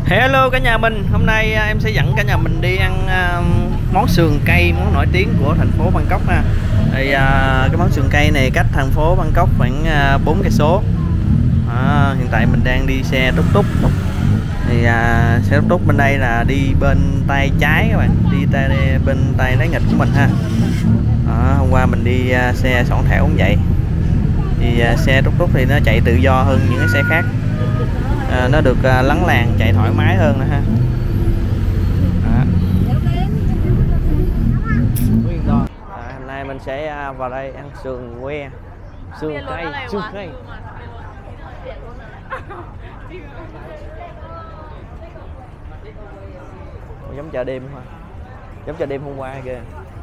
Hello cả nhà mình, hôm nay em sẽ dẫn cả nhà mình đi ăn món sườn cây, món nổi tiếng của thành phố Bangkok ha. Thì cái món sườn cây này cách thành phố Bangkok khoảng 4 cây số. Hiện tại mình đang đi xe túc túc. Thì xe túc túc bên đây là đi bên tay trái các bạn, bên tay trái nghịch của mình ha. Hôm qua mình đi xe sỏn thẻo cũng vậy. Thì xe túc túc thì nó chạy tự do hơn những cái xe khác. Nó được lắng làng, chạy thoải mái hơn nữa ha. Hôm nay mình sẽ vào đây ăn sườn que, sườn cây. Giống chợ đêm thôi, giống chợ đêm hôm qua kìa.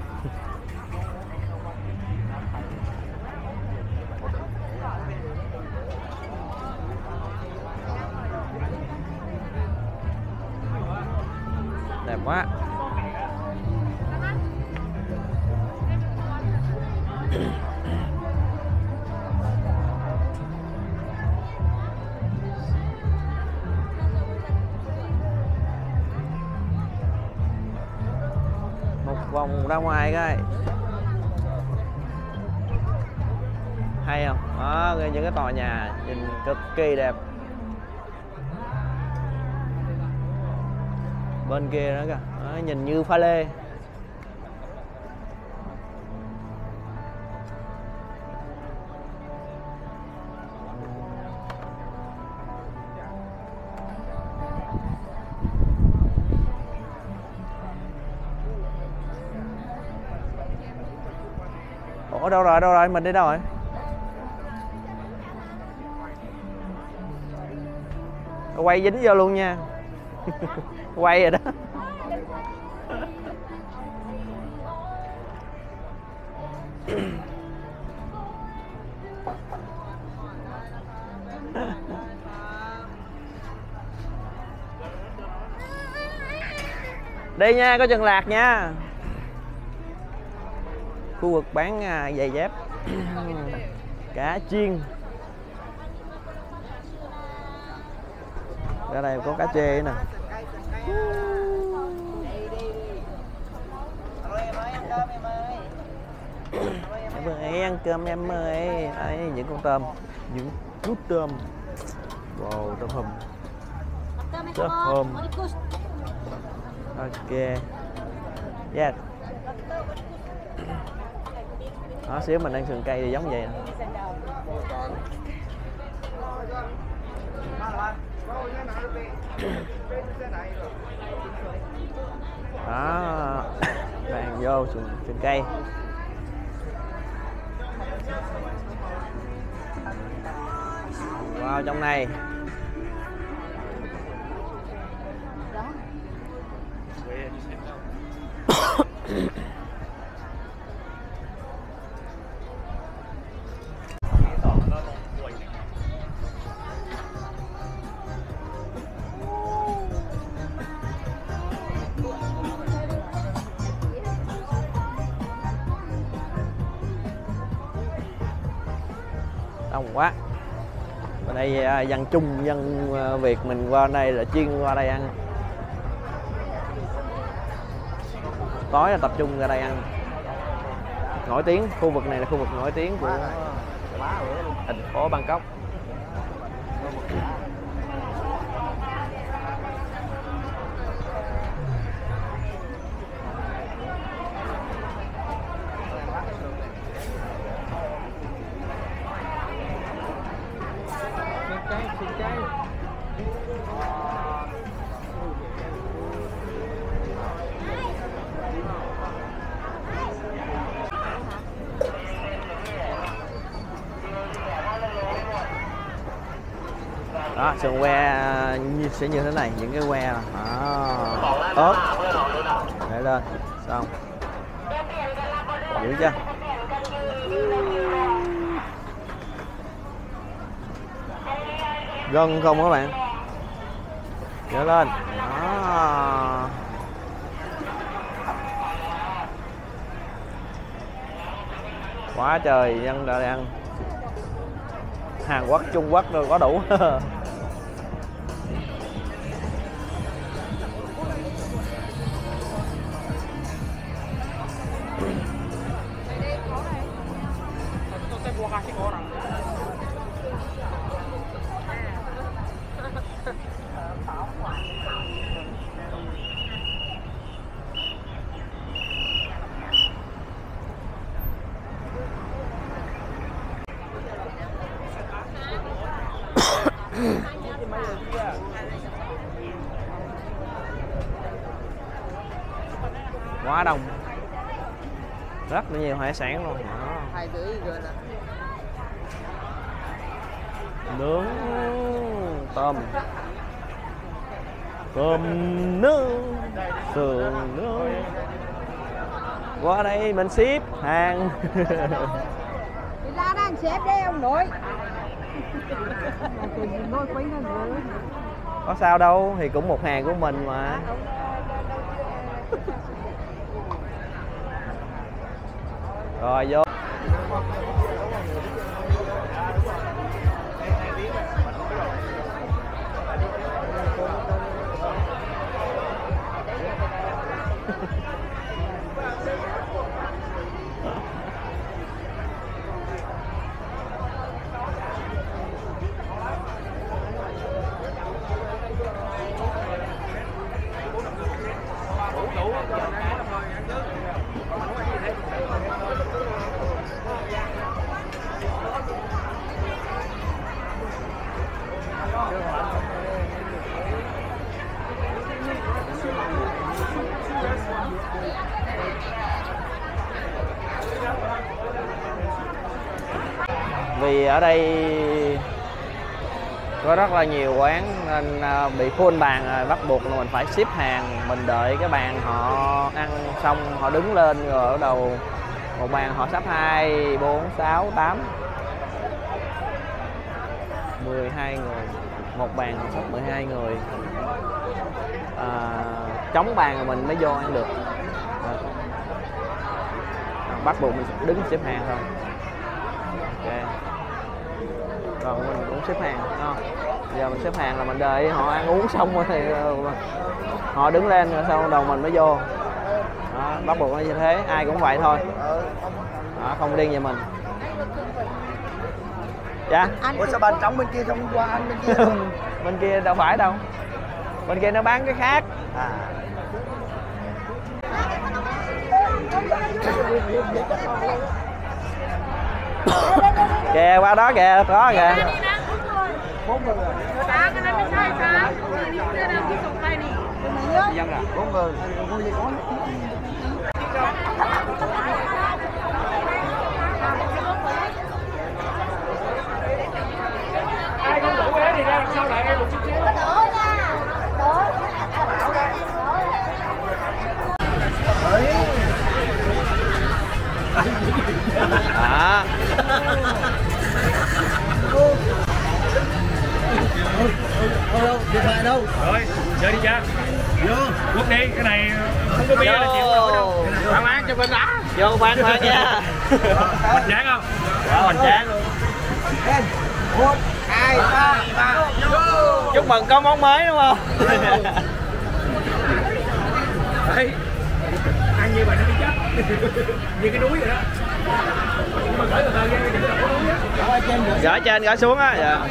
Đẹp quá. Một vòng ra ngoài coi. Hay không? Đó, những cái tòa nhà nhìn cực kỳ đẹp. Bên kia nữa kìa, nhìn như pha lê. Ủa đâu rồi, mình đi đâu rồi? Quay dính vô luôn nha. Quay rồi đó. Đi nha, có chừng lạc nha. Khu vực bán giày dép. Cá chiên. Ở đây có cá chê nè. Em ơi, ăn cơm em ơi. Đấy, những con tôm, những cút tôm. Wow, tôm hùm. Tôm hùm. Ok. Yeah. Đó, xíu mình ăn sườn cây thì giống vậy nè. Đó. Bàn vô sườn cây. Vào trong này. Đông quá. Ở đây dân Trung, dân Việt mình qua đây là chuyên qua đây ăn. Tối là tập trung ra đây ăn. Nổi tiếng, khu vực này là khu vực nổi tiếng của thành phố Bangkok. Đó, sườn que sẽ như thế này, những cái que ớt để lên, xong giữ chưa? Gân không các bạn, dỡ lên. Đó. Quá trời dân đã ăn. Hàn Quốc, Trung Quốc rồi có đủ. quá đông, rất là nhiều hải sản luôn. Nướng tôm, tôm nướng, sườn nướng. Qua đây mình ship hàng. Ra đang xếp đây ông nội. Có sao đâu, thì cũng một hàng của mình mà. Rồi vô. Vì ở đây có rất là nhiều quán nên bị full bàn rồi, bắt buộc là mình phải ship hàng. Mình đợi cái bàn họ ăn xong họ đứng lên rồi ở đầu một bàn họ sắp 2, 4, 6, 8, 12 người. Một bàn họ sắp 12 người. Trống bàn rồi mình mới vô ăn được. Bắt buộc mình đứng xếp hàng thôi. Ok. Rồi mình cũng xếp hàng không? Giờ mình xếp hàng là mình đợi họ ăn uống xong rồi thì họ đứng lên rồi sau đầu mình mới vô. Đó, bắt buộc nó như thế, ai cũng vậy thôi. Đó, không riêng về mình. Dạ. Ủa sao bàn trống bên kia không qua ăn bên kia? Bên kia đâu phải đâu. Bên kia nó bán cái khác. Kìa qua đó kìa, có kìa. Ai không đủ vé thì ra đằng sau lại em một chút xíu. Đâu, điện thoại đâu? Rồi, chơi đi cha. Vô. Quốc đi, cái này không có bia là chịu nổi đâu. Bạn ăn cho bên đã. Vô bán thôi nha. Hoành tráng không? Hoành tráng luôn. 1, 2, 3, vô. Chúc mừng có món mới đúng không? Đấy. Ăn như vậy nó đi chết. Như cái núi vậy đó. Mà gửi tờ ra đừng có núi á. Gửi trên gửi xuống á. Dạ.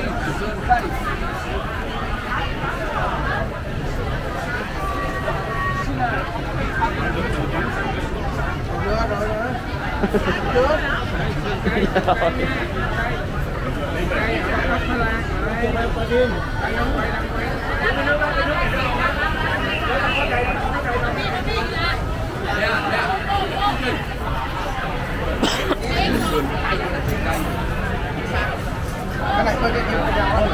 Cái này tôi cái kia phải đâu.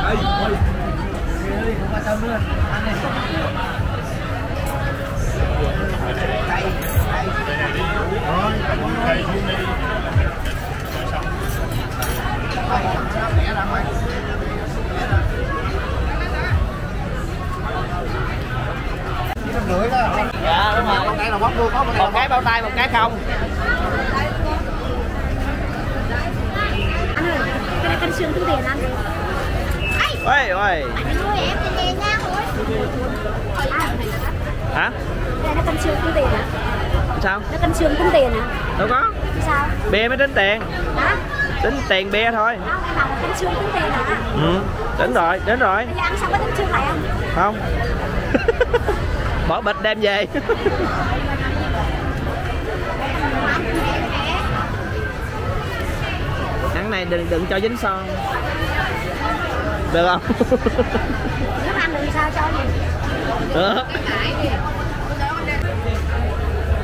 Không quan tâm nữa. Ăn đi. Rồi, cày xuống đi. Mẹ ra ngoài. Rưỡi đó. Dạ đúng rồi. Con này là bóc luôn, có một cái bao tay, một cái không. Anh ơi, cái này canh xương tính tiền anh. Ôi ôi. Anh nuôi em tiền đèn nha ôi. Hả? Cái này nó canh xương tính tiền hả? Sao? Nó canh xương tính tiền hả? Đâu có. Sao? Bia mới tính tiền. Hả? Tính tiền bia thôi. Không, em bảo là canh xương tính tiền hả? Ừ, đến rồi, đến rồi. Bây giờ ăn xong có tính xương lại không? Không. Bỏ bịch đem về. Ăn này đừng cho dính son. Được không? Nếu ăn được sao cho gì? Được.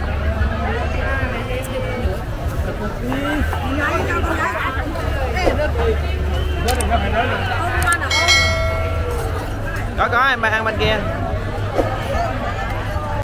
Có em ăn bên kia.